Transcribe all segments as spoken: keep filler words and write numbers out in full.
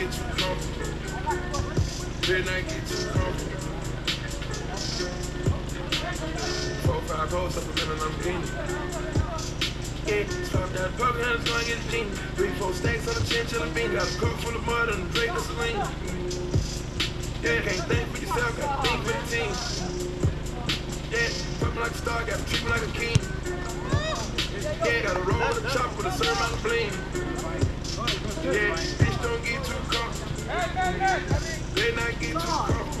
get too comfortable. Better not get too comfortable. Four, five hoes up a minute, I'm getting. Yeah, swap that puppy, and it's gonna get a genie. Three, four stacks on the chinchilla bean. Got a cook full of mud and a Drake and Celine. Yeah, can't think for yourself, gotta think for the team. Yeah, fuck me like a star, gotta treat me like a king. Yeah, gotta roll with a chop with a certain amount of bling. Yeah, bitch don't get too comfortable. Better not get too comfortable.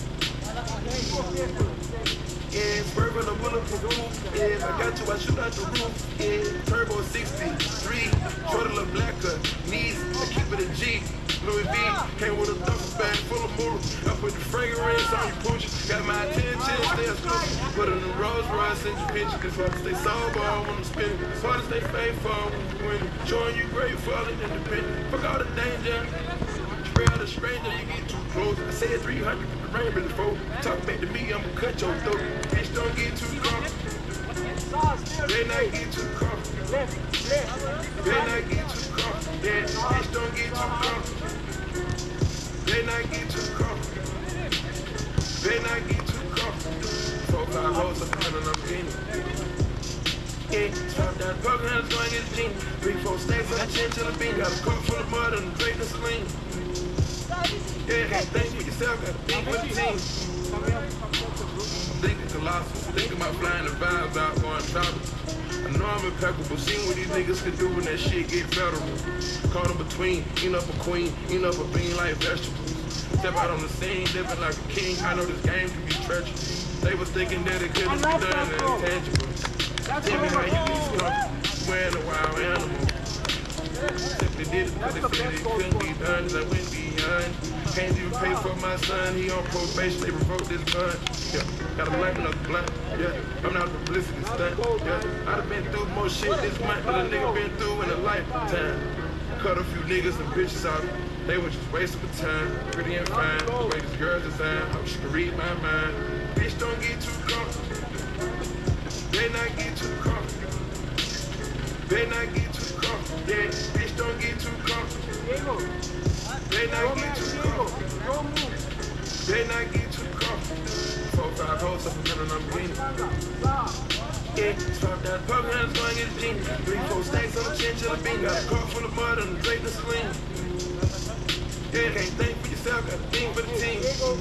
Yeah, Burger the bulletproof roof. Yeah, if I got you, I shoot out the roof. Yeah, Turbo sixty-three, short a little blacker, knees, I keep it a G. Louis V, came with a duffel bag full of moodle. I put the fragrance on your pooch. Got my attention, stay asleep. Put in the Rolls Royce, send you picture. Cause hard to stay sober when I'm spinning. It's hard to stay faithful when I'm winning. Showing you grateful and independent. Fuck all the danger. Spray out a stranger, you get too close. I said three hundred, but the rain really froze. Talk back to me, I'ma cut your throat. Bitch, don't get too comfortable. Better not get too comfortable. Better not get too comfortable. Yeah, bitch, don't get too comfortable. Better not get too comfortable. Better not get too comfortable. Four, five hoes up and I'm getting. Yeah, swap that puppy, and it's gonna get a genie. Three, four stacks on the chinchilla bean. Got a cook full of mud and a Drake and Celine. Yeah, can't think for yourself, gotta think for the team. I'm thinking colossal, thinking about flying the vibes out, going travel. I know I'm impeccable, seeing what these niggas can do when that shit get federal. Caught in between, eating up a queen, eating up a bean like vegetables. Step out on the scene, living like a king. I know this game can be treacherous. They was thinking that it couldn't be done and intangible. Tell me how you get comfortable, wearing a wild animal. Simply did it because they said it couldn't be done, cause I went beyond. Can't even pay for my son, he on probation, they revoked this bond. Yeah, got a light another blunt. Yeah, I'm not a publicity stunt. Yeah, I'd have been through more shit this month than a nigga been through in a lifetime. Cut a few niggas and bitches out. They was just wasting my time. Pretty and fine, the way this girl designed. Hope she can read my mind. Bitch, don't get too comfortable. Better not get too comfortable. Better not get too comfortable. Yeah, bitch, don't get too comfortable. Better not get too comfortable. Better not get too comfortable. Four, five hoes up a minute, I'm getting. Yeah, swap that puppy, and it's gonna get a genie. Three, four stacks on the chinchilla bean. Got a cook full of mud and a Drake and Celine. Yeah, can't think for yourself, gotta think for the team.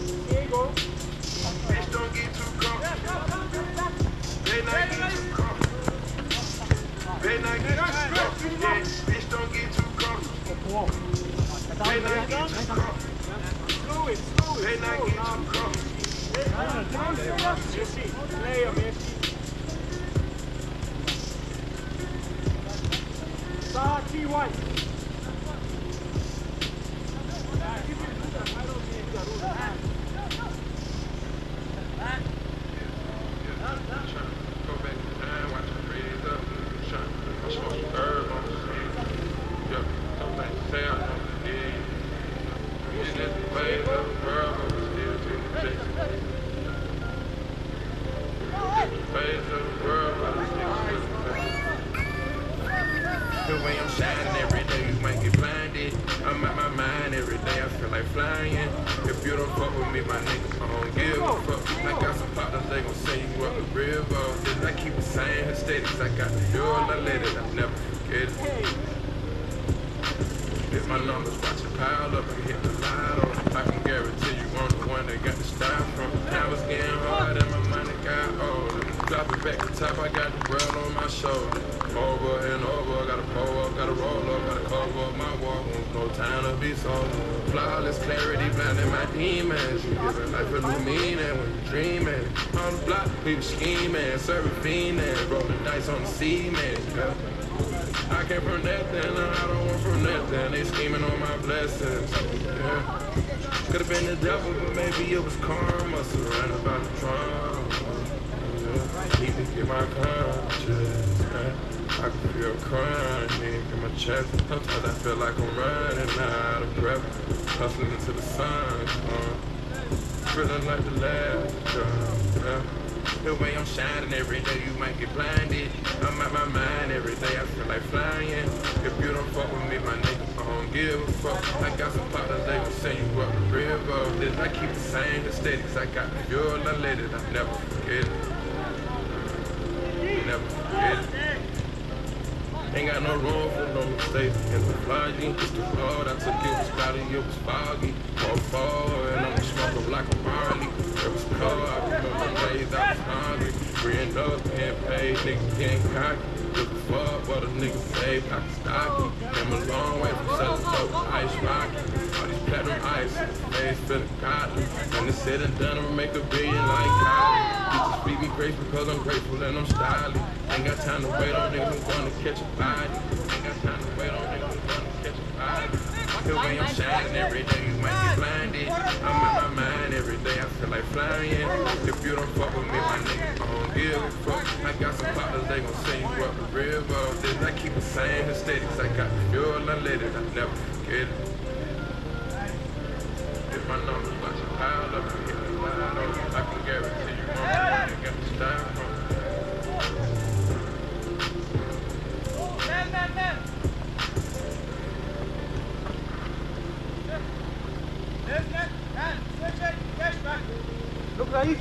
Bitch, don't get too comfortable. Better not get too comfortable. Better not get too comfortable. Yeah, bitch, don't get too comfortable. Better not get too comfortable. Better not get too comfortable. Star T one. The way I'm shining every day, you might get blinded. I'm out my mind every day, I feel like flying. If you don't fuck with me, my niggas, I don't give a fuck. I got some partners, they gon' say you up the river. I keep it saying her steady, cause I got the fuel, I let it, I never forget it. If my numbers watch it pile up and hit the lotto, I can guarantee you I'm the one that got the style from. Now it's getting hard and my money got older. Drop it back to top, I got the world on my shoulder. Over and over, gotta pull up, gotta roll up, gotta cover up my wall. No time to be sober. Flawless clarity, blinding my demons. You giving life a new meaning when you dreaming. On the block, we was scheming, serving fiending, rolling dice on the cement. Yeah. I came from nothing, I don't want from nothing. They scheming on my blessings. Yeah. Could've been the devil, but maybe it was karma. Surrounded by the trauma. Yeah. Need to get my conscience. Yeah. I can feel crying in my chest. Sometimes I feel like I'm running out of breath. Hustling into the sun, uh, feeling like the last drop. Yeah. The way I'm shining every day, you might get blinded. I'm out my mind every day, I feel like flying. If you don't fuck with me, my niggas, I don't give a fuck. I got some partners, they gon' send you up the river. Then I keep the same aesthetics. I got the fuel, I let it, I never forget it. Never forget it. Ain't got no room for no mistakes. And the flying, just the road I took, it was cloudy, it was foggy. Four four, and I'm smoking like a Marley. It was cold, I remember days I was hungry. Friend up, getting paid, niggas getting cocky. Look fuck, what a nigga say, pocket stocky. Came a long way from selling dope, ice rocky. All these platinum ice, face feeling godly. And it's said and done, I'ma make a billion like Kylie. Bitches speak me grace because I'm grateful and I'm stylish. Ain't got time to wait on niggas, I'm gonna catch a body. Ain't got time to wait on niggas, I'm gonna catch a body. The way I'm shining every day, you might get blinded. I'm in my mind every day, I feel like flying. If you don't fuck with me, my nigga, I don't give a fuck. I got some partners, they gon' send you up the river. Then I keep the same aesthetics. I got the fuel, I let it, I never forget it. If my numbers watch a pile up, I hit the line up. I can guarantee you, mama, you got the style from me. Man, man, man! Look, Raif.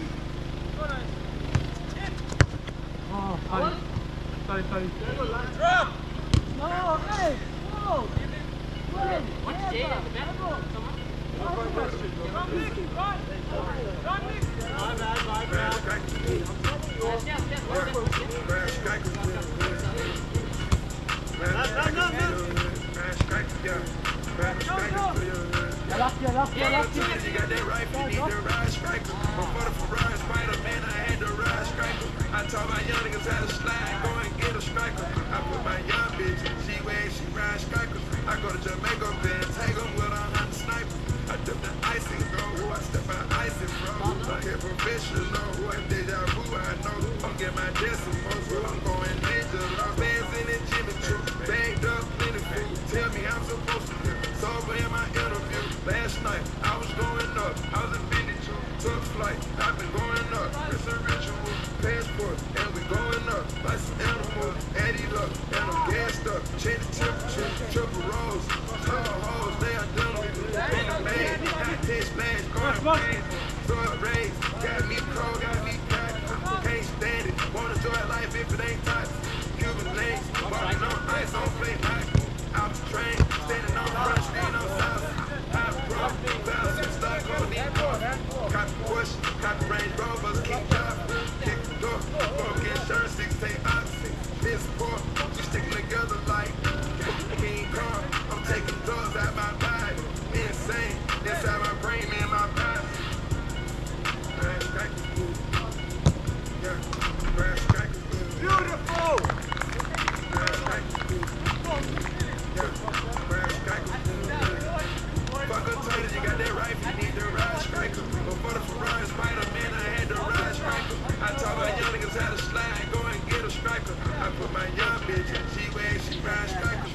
Oh, sorry. Sorry, sorry. Drop! No, hey! No! What's the date at the back? You got that rifle, you need the ride striker. Before the Ferrari Spider-Man, I had the ride striker. I taught my young niggas how to slide, go and get a striker. I put my young bitch, she way, she ride striker. I go to Jamaica, then take them with a hundred sniper. I dip the icing, go, I step out icing, bro. I get professional, what deja vu, I know. I'm getting my decimals, so I'm going ninja. I'm dancing in Jimmy Choo, bagged up, plenty food. Tell me I'm supposed to do. Sober in my interview. Last night, I was going up, I was in Vintage, took flight, I've been going up, it's a ritual, passport, and we going up, like some animals, Eddie luck, and I'm gassed up, change the temperature, triple rolls, tall hoes, they are done with me, in the maid, hot taste splash, going crazy, throw it raised, got me cold, got me cocky, can't stand it, wanna enjoy life if it ain't tight, Cuban links, walking on ice, on plate hockey, out the train, standing on the front street, on south. Copy push, copy Range Rovers, keep dropping, kick the door, broke insurance, sixteen oxy, this poor, we sticking together like King Kong. I'm taking drugs out my body, insane, inside my brain, man, my body. Crash crackers, yeah, crash crackers, beautiful. Crash crackers, yeah, crash crackers. Fuck up turners, you got that rifle, you need the ride striker. Before the Ferrari Spider-Man, I had the ride striker. I taught my young niggas how to slide, go and get a striker. I put my young bitch in G-Way, she ride striker.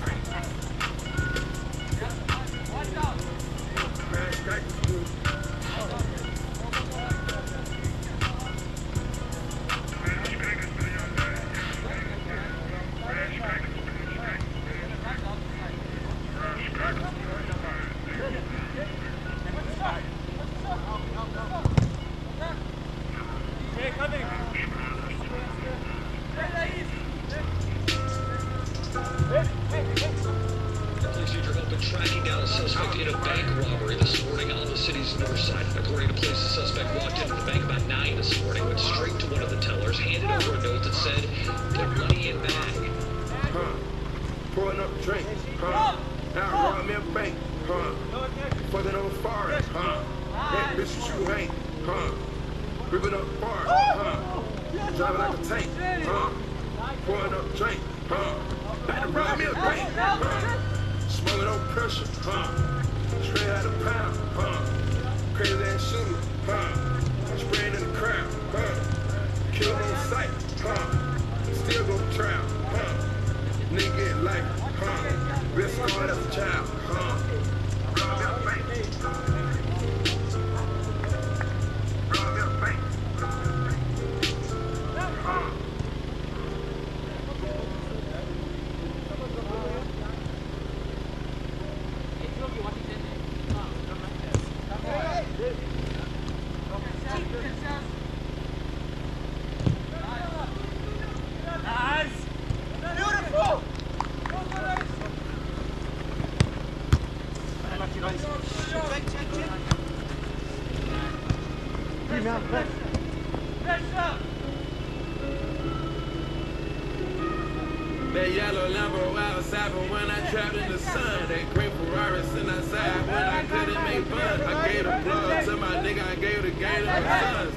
Ride striker, dude. Tracking down a suspect in a bank robbery this morning on the city's north side. According to police, the suspect walked into the bank about nine this morning, went straight to one of the tellers, handed over a note that said, "Put money in bag." Huh. Pouring up drink. Huh. Now rob me a bank. Huh. Fucking on forest. Huh. That bitch you ain't. Huh. Ripping up bars. Huh. Driving like a tank. Huh. Pouring up drink. Huh. About to rob me a bank. Huh. Smoking no pressure, huh? Straight out of pound, huh? Crazy ass shooter, huh? Spraying in the crowd, huh? Kill on sight, huh? Still go trial, huh? Nigga get life, huh? Been scarred as a child, huh? Rob me a bank. Rob me a bank. Huh? That yellow Lambo outside, but when I trapped in the sun, that green Ferrari sitting outside when I couldn't make fun. I gave the plug to my nigga, I gave the game to my sons.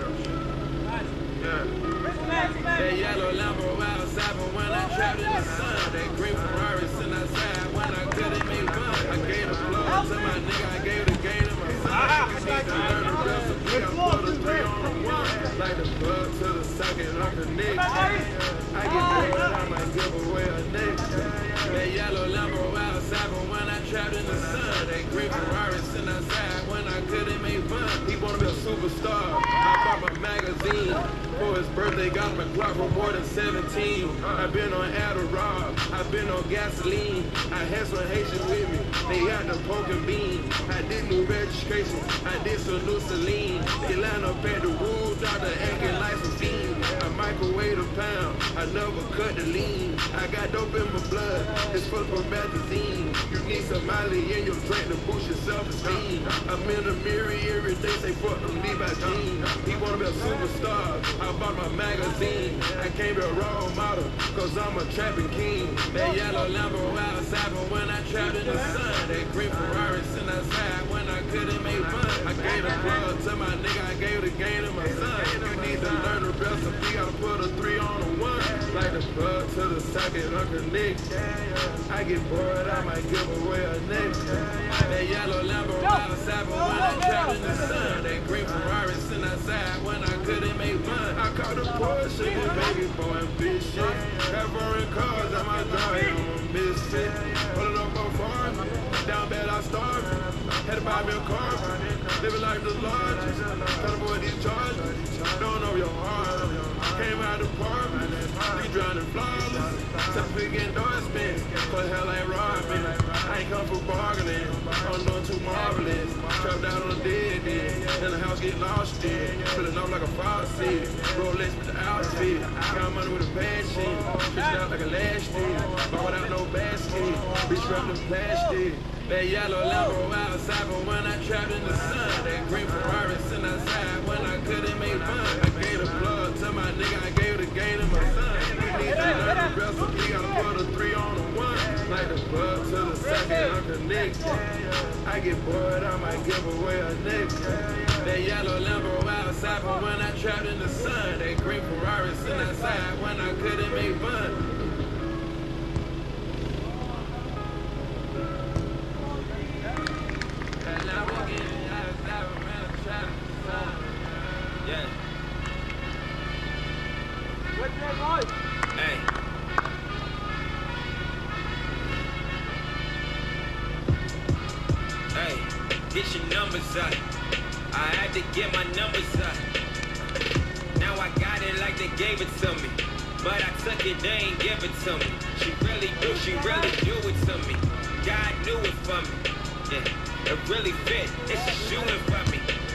Yeah. That yellow Lambo outside, but when I trapped in the sun, that green Ferrari sitting outside when I couldn't make fun. I gave the plug to my nigga, I gave the game to my sons. You need to learn the recipe, I put a three on the one. Like the plug to the socket on the neck. I get bored, I might give away a neck. That yellow Lambo outside, but when I trapped in the sun, that green Ferrari sitting outside when I couldn't make fun. He wanna be a superstar. I bought my magazine. For his birthday, got him a clock for more than seventeen. I've been on Adderall, I've been on gasoline. I had some Haitians with me, they had the pork and bean. I did new registration, I did some new Celine. They line up at the wood, doctor acting like some fiend. I microwave a pound, I never cut the lean. I got dope in my blood, it's full of promethazine. You need some Molly in your drink to boost your self-esteem. I'm in the mirror every day, say fuck them Levi jeans. He wanna be a superstar, I bought my magazine. I can't be a role model, cause I'm a trapping king. That yellow Lambo outside, but when I trapped in the sun, that green Ferrari sitting outside when I couldn't make fun. I gave the plug to my nigga, I gave the game to my son. You need to learn the recipe, gotta put a three on a one. Like the plug to the socket, Uncle Nick. I get bored, I might give away a neck. That yellow Lambo outside, but when I trapped in the sun, that green Ferrari sitting outside when I couldn't make fun. I caught a Porsche, this baby boy ambitious. Got foreign cars, I might drive, I'm missing. Pulling up on farm, down bad I starved. Had to buy me a car, living like the largest. Trying to avoid these charges, don't know your heart. Came out the apartment, you drowning flawless. Some big endorsements, but hell ain't robbing. I ain't come for bargaining, I'm doing too marvelous. Trapped out on the dead end, in the house get lost in. Filling up like a faucet, Rolex with the outfit. Got money with a bad shit, fishing out like a last year. Bought without no basket, bitch wrapped in plastic. That yellow Lambo outside, but when I trapped in the sun, that green Ferrari sitting outside when I couldn't make fun. I gave the plug to my nigga, I gave the game to my son. You need to learn the recipe, gotta put a three on the one. Like the plug to the second, Uncle Nick. I get bored, I might give away a neck. That yellow Lambo outside, but when I trapped in the sun, that green Ferrari sitting outside when I couldn't make fun. Yeah. What's that right? Hey. Hey, get your numbers up. I had to get my numbers up. Now I got it like they gave it to me. But I took it, they ain't give it to me. She really do, she really do it to me. God knew it for me. Yeah, it really fit. It's a shooting for me.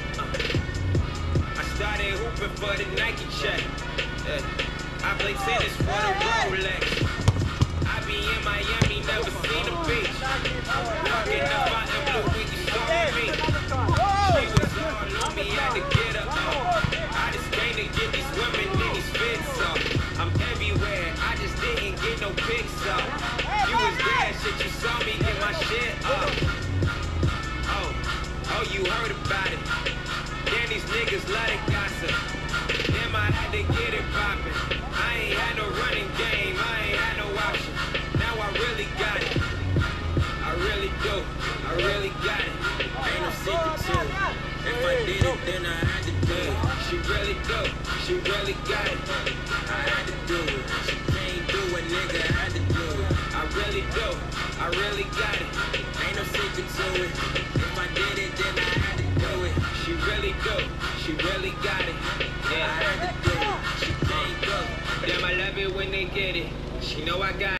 Started hooping for the Nike check. Yeah. I play tennis for the Rolex. I be in Miami, never seen a beach. Walking up out in blue, when you saw me. She was all on me, had to get her off. I just came to get these women in these fits off. I'm everywhere, I just didn't get no pics off. You was there, shit, you saw me get my shit off. Oh, oh, you heard about it. Damn, these niggas love to gossip. Damn, I had to get it poppin'. I ain't had no running game, I ain't had no option. Now I really got it. I really do, I really got it. Ain't no secret to it. If I did it, then I had to do it. She really do, she really got it. I had to do it. She can't do it, nigga, I had to do it. I really do, I really got it. Ain't no secret to it. If I did it, then I had to do it. She really do, she really got it. Yeah, I had to do it. She can't go. Damn, I love it when they get it. She know I got it.